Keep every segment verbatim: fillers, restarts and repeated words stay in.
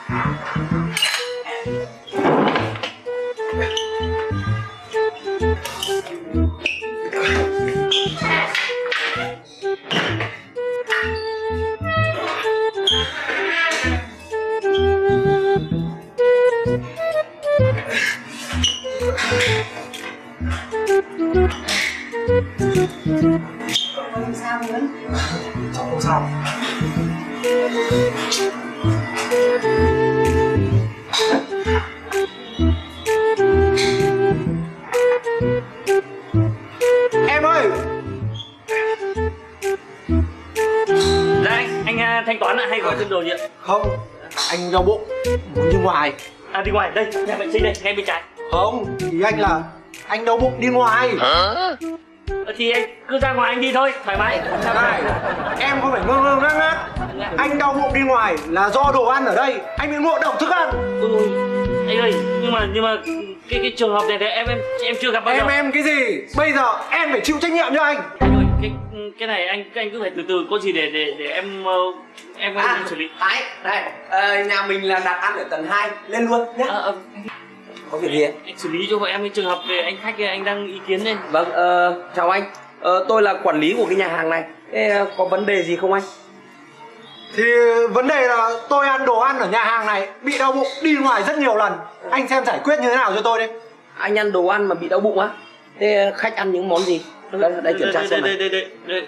Không sao nữa. Cháu không sao. Em ơi. Dạ anh, anh uh, thanh toán ạ hay gọi thêm đồ gì ạ? Không, anh đau bụng, muốn đi ngoài. À đi ngoài, đây, nhà vệ sinh đây, ngay bên trái. Không, ý anh là anh đau bụng đi ngoài. Hả? Thì anh cứ ra ngoài anh đi thôi, thoải mái. Này, em không phải ngơ ngơ ngác ngác. Anh đau bụng đi ngoài là do đồ ăn ở đây, anh bị ngộ độc thức ăn. Ừ, anh ơi, nhưng mà nhưng mà cái cái trường hợp này thì em em em chưa gặp bao giờ. Em em cái gì? Bây giờ em phải chịu trách nhiệm cho anh. Anh ơi, cái cái này anh anh cứ phải từ từ, có gì để để để em em à, em xử lý. Thái, này, ờ, nhà mình là đặt ăn ở tầng hai, lên luôn nhé. À, à, có việc gì? Anh xử lý cho vợ em cái trường hợp về anh khách anh đang ý kiến đây. Vâng, ờ, chào anh. Ờ, tôi là quản lý của cái nhà hàng này. Thế có vấn đề gì không anh? Thì vấn đề là tôi ăn đồ ăn ở nhà hàng này bị đau bụng đi ngoài rất nhiều lần. Anh xem giải quyết như thế nào cho tôi đi. Anh ăn đồ ăn mà bị đau bụng á? Thế khách ăn những món gì? Đây, đây kiểm tra xem đây, này. đây, đây, đây, đây.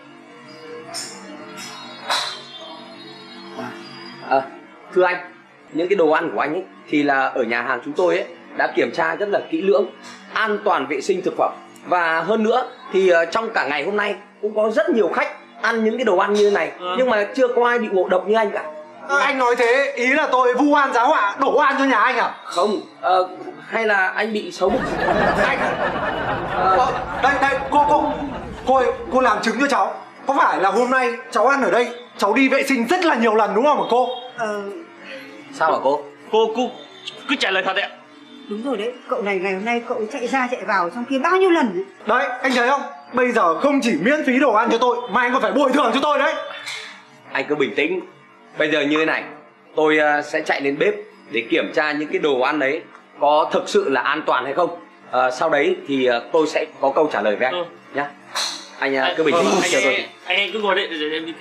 À, thưa anh, những cái đồ ăn của anh ấy thì là ở nhà hàng chúng tôi ấy đã kiểm tra rất là kỹ lưỡng, an toàn vệ sinh thực phẩm. Và hơn nữa thì uh, trong cả ngày hôm nay cũng có rất nhiều khách ăn những cái đồ ăn như thế này, ừ. nhưng mà chưa có ai bị ngộ độc như anh cả. À, anh nói thế ý là tôi vu oan giá họa đổ oan cho nhà anh à? Không, uh, hay là anh bị xấu bụng? Anh uh, đây đây cô cô cô ơi, cô làm chứng cho cháu. Có phải là hôm nay cháu ăn ở đây cháu đi vệ sinh rất là nhiều lần đúng không hả cô? Ờ. Sao hả cô? Cô cô cứ trả lời thật đấy ạ. Đúng rồi đấy, cậu này ngày hôm nay cậu chạy ra chạy vào trong kia bao nhiêu lần. Đấy, anh thấy không? Bây giờ không chỉ miễn phí đồ ăn cho tôi mà anh còn phải bồi thường cho tôi đấy. Anh cứ bình tĩnh. Bây giờ như thế này, tôi uh, sẽ chạy lên bếp để kiểm tra những cái đồ ăn đấy có thực sự là an toàn hay không. uh, Sau đấy thì uh, tôi sẽ có câu trả lời với anh, ừ. nhá. Anh uh, cứ bình tĩnh. Anh, anh, anh, anh, anh cứ ngồi đấy để em đi.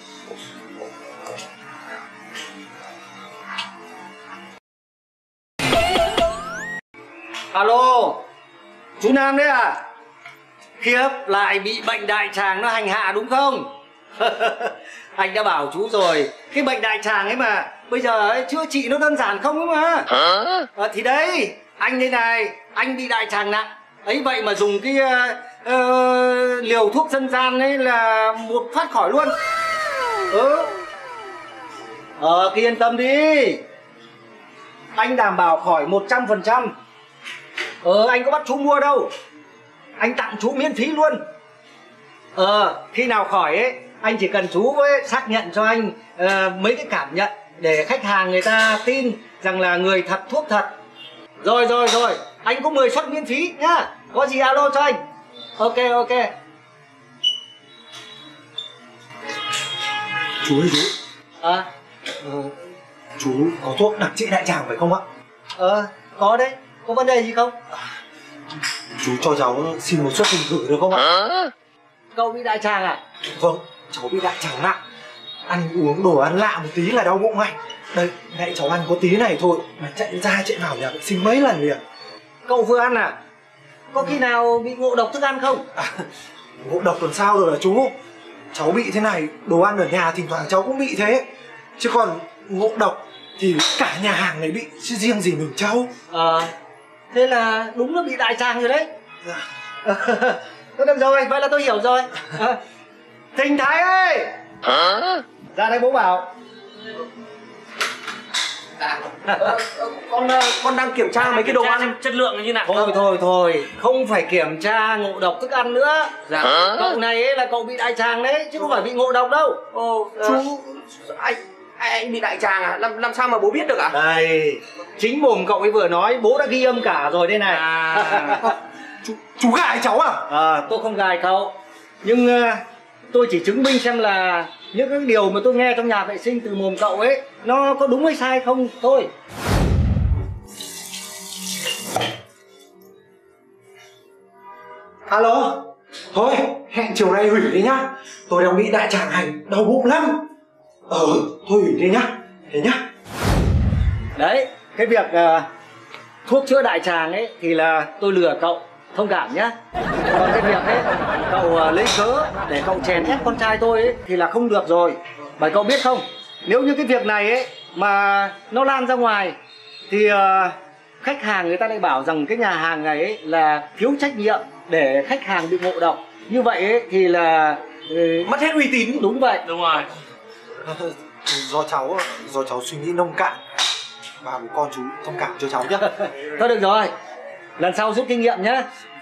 Alo, chú Nam đấy à? Khiếp, lại bị bệnh đại tràng nó hành hạ đúng không? Anh đã bảo chú rồi, cái bệnh đại tràng ấy mà bây giờ ấy, chữa trị nó đơn giản không ấy mà. Hả? À, thì đấy, anh đây này, anh bị đại tràng nặng ấy, vậy mà dùng cái uh, uh, liều thuốc dân gian ấy là một phát khỏi luôn. Ừ. Ờ, cứ yên tâm đi, anh đảm bảo khỏi một trăm phần trăm. Ờ, anh có bắt chú mua đâu, anh tặng chú miễn phí luôn. Ờ, khi nào khỏi ấy, anh chỉ cần chú ấy xác nhận cho anh uh, mấy cái cảm nhận để khách hàng người ta tin rằng là người thật thuốc thật. Rồi rồi rồi, anh có mười suất miễn phí nhá. Có gì alo cho anh. Ok ok. Chú ơi chú. À, ờ, chú có thuốc đặc trị đại tràng phải không ạ? Ờ, có đấy. Có vấn đề gì không? Chú cho cháu xin một suất dùng thử được không ạ? Cậu bị đại tràng à? Vâng, cháu bị đại tràng nặng. Ăn uống đồ ăn lạ một tí là đau bụng ngay. Đây, mẹ cháu ăn có tí này thôi mà chạy ra chạy vào nhà vệ sinh mấy lần liền. Cậu vừa ăn à? Có khi nào bị ngộ độc thức ăn không? À, ngộ độc còn sao rồi là chú. Cháu bị thế này, đồ ăn ở nhà thỉnh thoảng cháu cũng bị thế. Chứ còn ngộ độc thì cả nhà hàng này bị, chứ riêng gì mình cháu. Ờ, à, thế là đúng là bị đại tràng rồi đấy. Dạ. Thôi được rồi, vậy là tôi hiểu rồi. À, Thình Thái ơi! Hả? Ra đây bố bảo. À, ờ, con con đang kiểm tra mấy cái đồ ăn chất lượng như nào. Thôi thôi thôi, không phải kiểm tra ngộ độc thức ăn nữa. Dạ. Cậu này ấy là cậu bị đại tràng đấy, chứ không phải bị ngộ độc đâu. Ồ, chú anh anh bị đại tràng à? Làm làm sao mà bố biết được ạ? À? Đây, chính mồm cậu ấy vừa nói, bố đã ghi âm cả rồi đây này. À. chú, chú gài cháu à? À, tôi không gài cậu, nhưng uh, tôi chỉ chứng minh xem là những cái điều mà tôi nghe trong nhà vệ sinh từ mồm cậu ấy nó có đúng hay sai không thôi. Alo, thôi hẹn chiều nay hủy đi nhá. Tôi đang bị đại tràng hành, đau bụng lắm. Ờ, thôi hủy đi nhá. Thế nhá. Đấy, cái việc uh, thuốc chữa đại tràng ấy thì là tôi lừa cậu, thông cảm nhá. Còn cái việc ấy cậu uh, lấy cớ để cậu chèn ép con trai tôi ấy thì là không được rồi. Bởi cậu biết không, nếu như cái việc này ấy mà nó lan ra ngoài thì uh, khách hàng người ta lại bảo rằng cái nhà hàng này ấy là thiếu trách nhiệm để khách hàng bị ngộ độc. Như vậy ấy thì là uh, Mất hết uy tín. đúng vậy. Đúng rồi. Do cháu, do cháu suy nghĩ nông cạn. Bà bố con chú thông cảm cho cháu nhá. Thôi được rồi, lần sau rút kinh nghiệm nhé.